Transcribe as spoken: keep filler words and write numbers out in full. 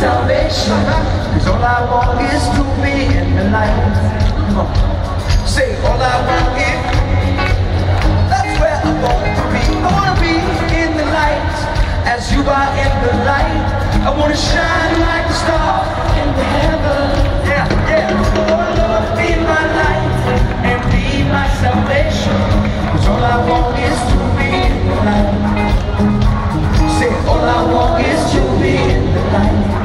salvation. Cause all I want is to be in the light. Come on. Say, all I want is, that's where I want to be. I want to be in the light as you are in the light. I want to shine like a star in the heaven. Yeah, yeah. Oh Lord, be my light and be my salvation. Cause all I want is to be in the light. Say, all I want is to be in the light.